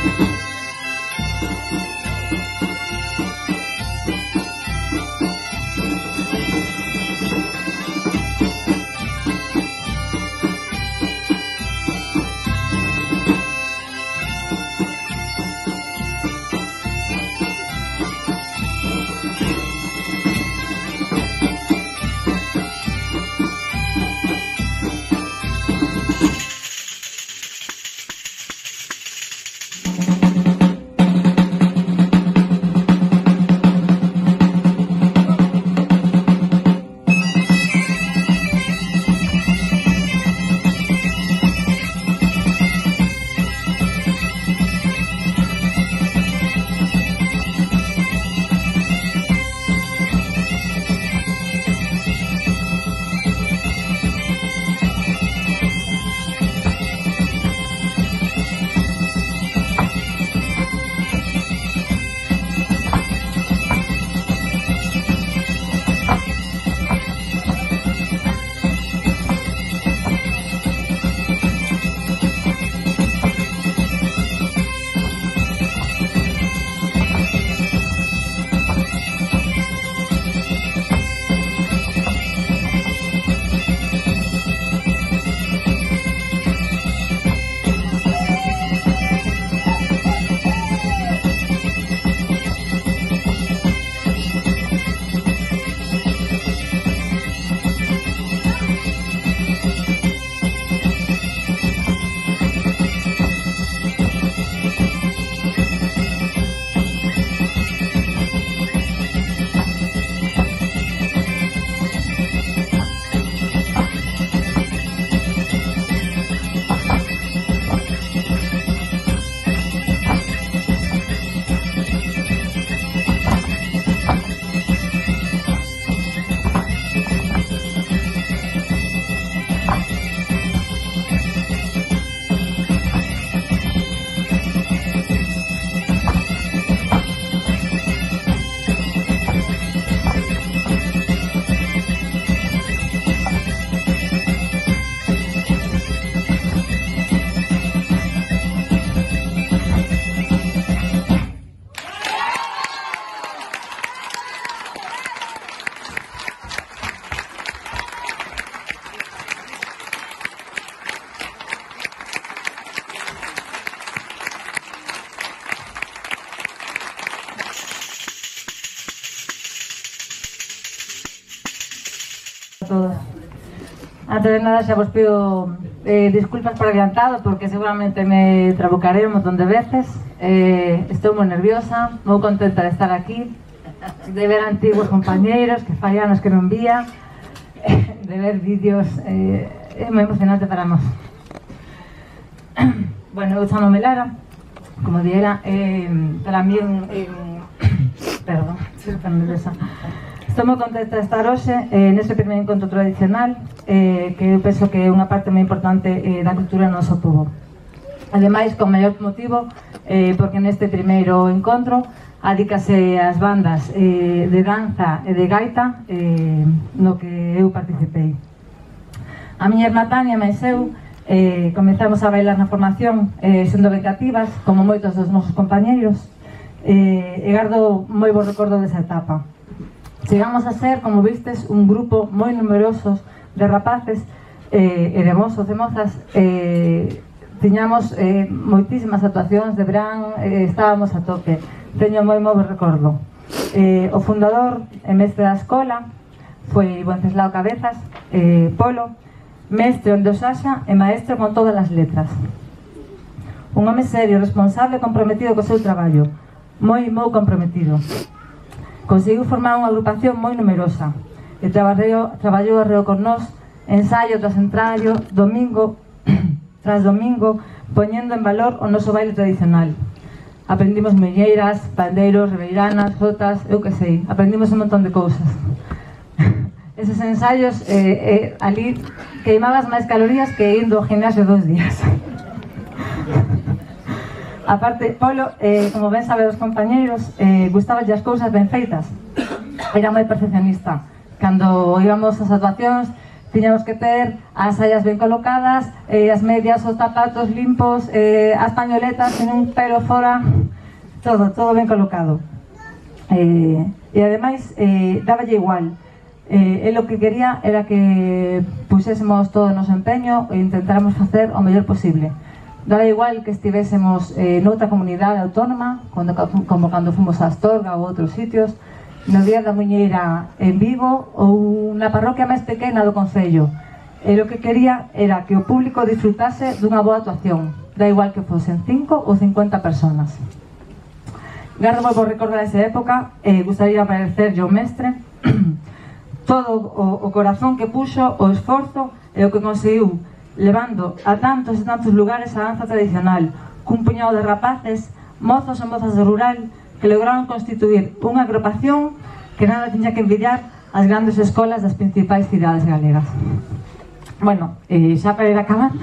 Todos. Antes de nada xa vos pido disculpas por adiantado porque seguramente me trabucaré un montón de veces. Estou moi nerviosa, moi contenta de estar aquí, de ver antiguos compañeiros que fai anos que non vía, de ver vídeos, é moi emocionante para nós. Bueno, eu chamome Lara, como diera, para mí perdón, estoy super nerviosa. Estou moi contenta de estar hoxe neste primeiro encontro tradicional que eu penso que é unha parte moi importante da cultura do noso povo. Ademais, con maior motivo, porque neste primeiro encontro adícase ás bandas de danza e de gaita no que eu participei. A miña irmá Tania e eu comezamos a bailar na formación sendo becativas, como moitos dos nosos compañeiros, e gardo moi bo recordo desa etapa. Chegamos a ser, como vistes, un grupo moi numerosos de rapaces e de mozos e mozas. Tiñamos moitísimas actuacións de verán, estábamos a tope. Teño moi bo recordo. O fundador e mestre da escola foi Wenceslao Cabezas, Polo, mestre onde os haxa e maestro con todas as letras. Un home serio, responsable e comprometido co seu traballo. Moi comprometido. Conseguiu formar unha agrupación moi numerosa e traballou arreo con nós, ensaio tras ensaio, domingo tras domingo, poñendo en valor o noso baile tradicional. Aprendimos milleiras, pandeiros, ribeiranas, jotas, eu que sei, aprendimos un montón de cousas. Eses ensaios, ali queimabas máis calorías que indo ao gimnasio 2 días. Aparte, Polo, como ben saben os compañeiros, gustabanlle as cousas ben feitas. Era moi perfeccionista. Cando íbamos ás actuacións, tiñamos que ter as saias ben colocadas, as medias, os zapatos limpos, as pañoletas en un pelo fora, todo ben colocado. E ademais, dáballe igual. Lo que quería era que pusésemos todo o noso empeño e intentáramos facer o mellor posible. Daba igual que estivésemos noutra comunidade autónoma, como cando fomos a Astorga ou outros sitios, no Día da Muñeira en Vigo ou na parroquia máis pequena do concello. E o que quería era que o público disfrutase dunha boa actuación, da igual que fosen 5 ou 50 personas. Gardo moi por recordar esa época, gustaría agradecerlle ao mestre todo o corazón que puxo, o esforzo e o que conseguiu, levando a tantos e tantos lugares a danza tradicional, cun puñado de rapaces, mozos e mozas do rural, que lograron constituir unha agrupación que nada tiña que envidiar as grandes escolas das principais cidades galegas. Bueno, xa para ir acabando,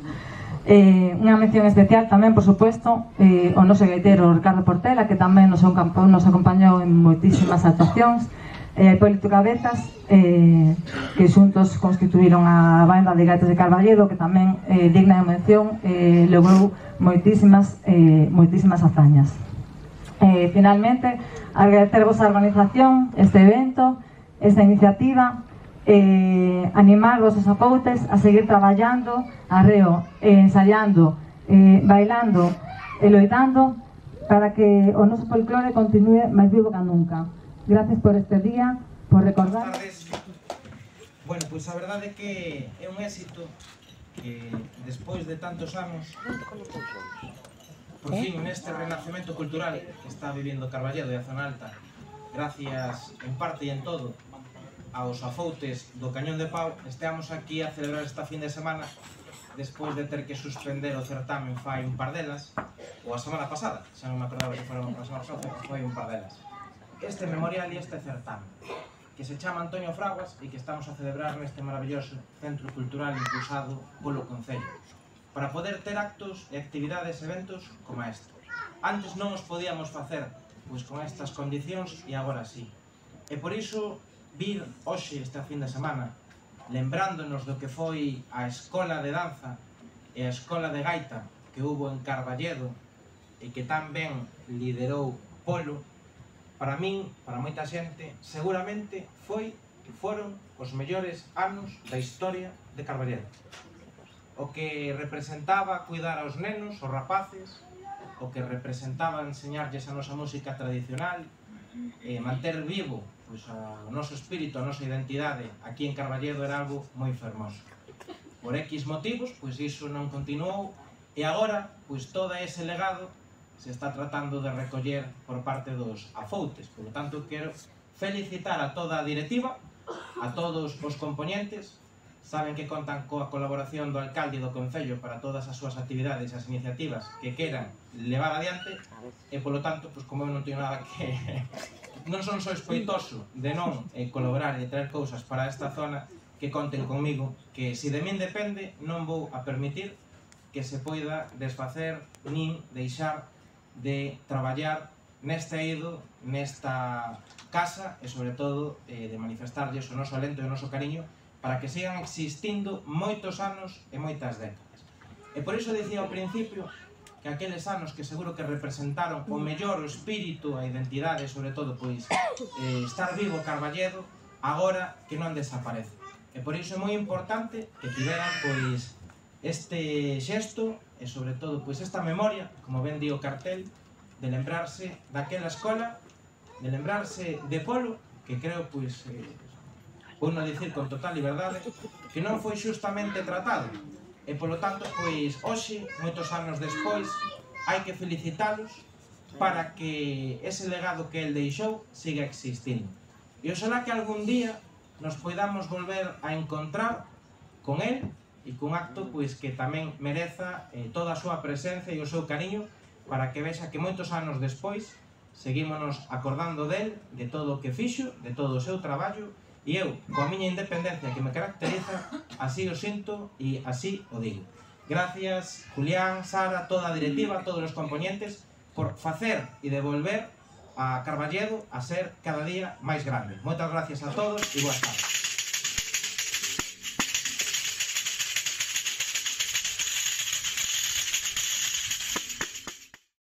unha mención especial tamén, por suposto, o noso gaitero Ricardo Portela, que tamén nos acompañou en moitísimas actuacións, Hipólito Cabezas, que xuntos constituíron a banda de gaitas de Carballedo, que tamén, digna de mención, logrou moitísimas hazañas. Finalmente, agradecervos a organización, este evento, esta iniciativa, animarvos os apoutes a seguir traballando, arreo, ensaiando, bailando e loitando para que o noso folclore continúe máis vivo que nunca. Gracias por este día, por recordar. Bueno, pois a verdade é que é un éxito que despois de tantos anos, por fin, neste renacemento cultural que está vivindo Carballedo e a zona alta, gracias en parte e en todo aos afoutes do Cañón de Pau, esteamos aquí a celebrar esta fin de semana despois de ter que suspender o certamen fai un par delas, ou a semana pasada, xa non me acordaba que fora a semana pasada, fai un par delas. Este memorial e este certamen, que se chama Antonio Fraguas e que estamos a celebrar neste maravilloso centro cultural impulsado polo Concello, para poder ter actos e actividades e eventos como estes. Antes non os podíamos facer pois con estas condicións e agora sí. E por iso vir hoxe esta fin de semana lembrándonos do que foi a escola de danza e a escola de gaita que hubo en Carballedo e que tamén liderou Polo, para min, para moita xente, seguramente foron os mellores anos da historia de Carballedo. O que representaba cuidar aos nenos, aos rapaces, o que representaba enseñarlles a nosa música tradicional, manter vivo pois, o noso espírito, a nosa identidade aquí en Carballedo era algo moi fermoso. Por X motivos, pois iso non continuou e agora, pois todo ese legado se está tratando de recoller por parte dos afoutes. Por lo tanto, quero felicitar a toda a directiva, a todos os componentes. Saben que contan coa colaboración do alcalde e do concello para todas as súas actividades e as iniciativas que queran levar adiante e, polo tanto, pois, como eu non teño nada que... non son só espoitoso de non colaborar e traer cousas para esta zona, que conten comigo, que se de min depende non vou a permitir que se poida desfacer nin deixar de traballar neste eido, nesta casa e, sobre todo, de manifestarlles o noso alento e o noso cariño para que sigan existindo moitos anos e moitas décadas. E por iso dicía ao principio que aqueles anos que seguro que representaron o mellor o espírito, a identidade, sobre todo, pois, estar vivo Carballedo, agora que non desaparece. E por iso é moi importante que tiveran, pois, este xesto e, sobre todo, pois, esta memoria, como ben di o cartel, de lembrarse daquela escola, de lembrarse de Polo, que creo, pois, vou non dicir con total liberdade, que non foi xustamente tratado. E, polo tanto, pois, hoxe, moitos anos despois, hai que felicitalos para que ese legado que el deixou siga existindo. E oxalá que algún día nos poidamos volver a encontrar con el e cun acto pois que tamén mereza toda a súa presencia e o seu cariño para que vexa que moitos anos despois seguímonos acordando del, de todo o que fixo, de todo o seu traballo e eu, coa miña independencia que me caracteriza, así o sinto e así o digo. Gracias, Julián, Sara, toda a directiva, todos os componentes, por facer e devolver a Carballedo a ser cada día máis grande. Moitas gracias a todos e boas tardes.